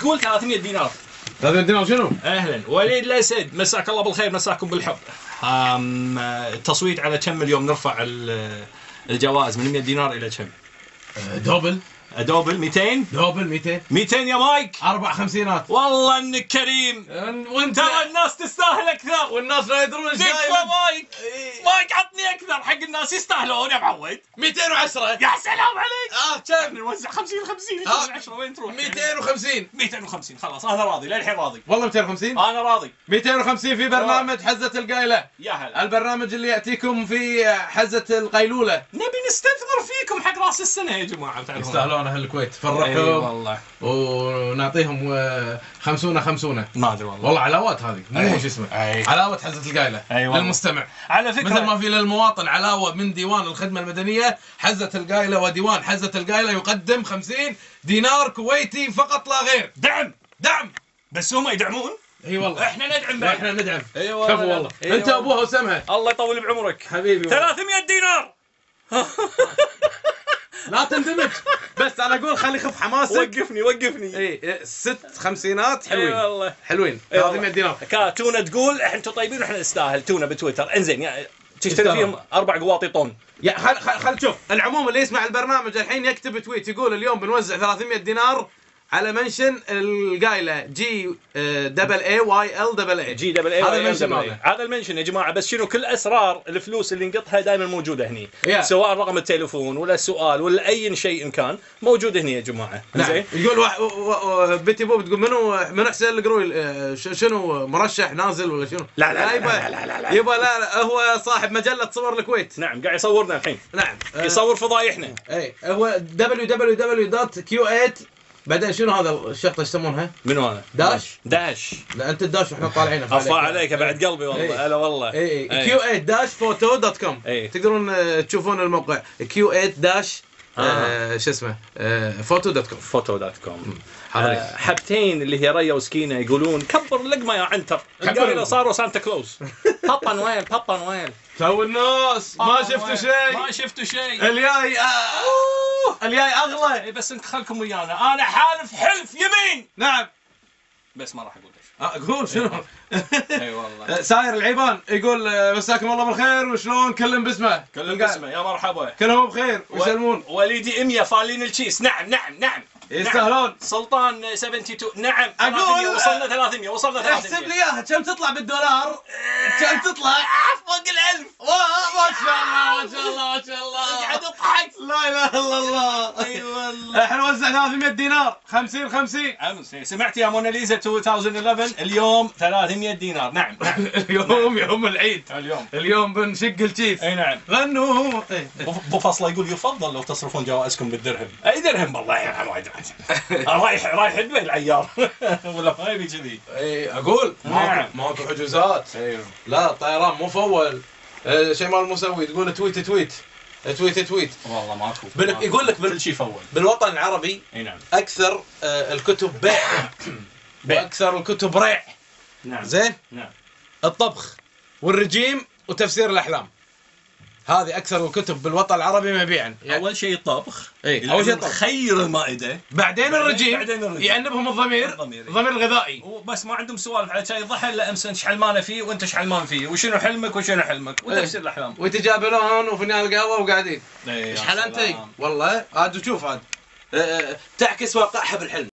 تقول 300 دينار. 300 دينار شنو؟ اهلا وليد الاسد، مساك الله بالخير، مساكم بالحب. التصويت على كم اليوم نرفع الجوائز من 100 دينار الى كم؟ دوبل 200 دوبل 200 200 يا مايك. 4 خمسينات. والله انك كريم، وانت ترى الناس تستاهل اكثر، والناس لا يدرون ايش تكفى مايك. مايك عطني اكثر حق الناس يستاهلون يا معود. 210. يا سلام عليك. كم؟ نوزع 50 10 وين تروح؟ 250. 250 خلاص انا راضي للحين راضي. والله 250. انا راضي. 250 في برنامج حزة القايلة. يا هلا. البرنامج اللي ياتيكم في حزة القيلولة. نبي نستثمر فيكم حق راس السنه يا جماعه. يستاهلون اهل الكويت، فرحوا والله ونعطيهم 50 ما ادري والله علاوات هذه مو شو اسمه. علاوه حزة القايلة للمستمع. على فكره مثل ما في للمواطن علاوه من ديوان الخدمه المدنيه، حزة القايلة وديوان حزة القايلة يقدم 50 دينار كويتي فقط لا غير. دعم بس هم يدعمون. اي والله احنا ندعم بعد. احنا ندعم. اي والله كفو والله. انت ابوها وسمها. الله يطول بعمرك حبيبي. 300 دينار. لا تندمج بس انا اقول خلي يخف حماسك. وقفني. اي 6 خمسينات حلوين. اي والله حلوين. 300 دينار. تونه تقول انتم طيبين واحنا نستاهل. تونه بتويتر انزين تشتري فيهم 4 قواطي طن. يا خل تشوف العموم اللي يسمع البرنامج الحين يكتب تويت يقول اليوم بنوزع 300 دينار على منشن القايلة GAAYL. GAAYL. هذا المنشن هذا المنشن يا جماعه. بس شنو كل اسرار الفلوس اللي نقطها دائما موجوده هني. سواء رقم التليفون ولا السؤال ولا اي شيء إن كان موجود هني يا جماعه. زين. يقول بيتي بوب تقول منو حسين القروي شنو مرشح نازل ولا شنو؟ لا يبا لا هو صاحب مجله صور الكويت. نعم قاعد يصورنا الحين. نعم يصور فضايحنا. اي هو www.q8. بعدين شنو هذا الشرطه ايش يسمونها؟ منو هذا؟ داش. لا انت الداش واحنا طالعين. عفا عليك بعد قلبي والله. هلا والله. اي q8-photo.com. تقدرون تشوفون الموقع q8- شو اسمه photo.com. حبتين اللي هي ريا وسكينه يقولون كبر اللقمه يا عنتر. القايله صاروا سانتا كلوز. بابا نويل. تو الناس ما شفتوا شيء. الجاي اغلى. بس انت خلكم ويانا. انا حالف حلف يمين. نعم بس ما راح اقول ليش. اقول شنو؟ اي والله. ساير العيبان يقول مساكم الله بالخير وشلون كلم باسمه. يا مرحبا. كلهم بخير ويسلمون. وليدي 100 فالين الشيس. نعم يستاهلون. سلطان 72. نعم اقول وصلنا 300. احسب لي اياها كم تطلع بالدولار. كم تطلع؟ فوق ال1000. ما شاء الله قاعد اضحك. لا اله الا الله. اي والله. احنا نوزع 300 دينار 50. امس سمعت يا موناليزا 2011 اليوم 300 دينار. نعم اليوم يوم العيد. اليوم بنشق الكيس. اي نعم. غنوا. ابو فصله يقول يفضل لو تصرفون جوائزكم بالدرهم. اي درهم والله يا وايد. رايح دبي العيار. ولا ما يبي كذي. اي اقول ماكو حجوزات. لا الطيران مو فول. شيء مال مسوي تقول تويت والله ماكو. يقول لك كل شيء فول بالوطن العربي. اي نعم. اكثر الكتب بيع واكثر الكتب ريع. نعم. زين. نعم. الطبخ والرجيم وتفسير الاحلام. هذه اكثر الكتب بالوطن العربي مبيعا. اول شيء الطبخ. اول شيء خير المائده. بعدين الرجيم. يعنبهم الضمير الغذائي. بس ما عندهم سوالف على شاي الضحى الا امس ايش حلمانه فيه وانت ايش حلمان فيه وشنو حلمك وتفسير الاحلام. ويتجابلون وفنجان القهوه وقاعدين. ايش حلمتي؟ والله عاد شوف عاد تعكس واقعها بالحلم.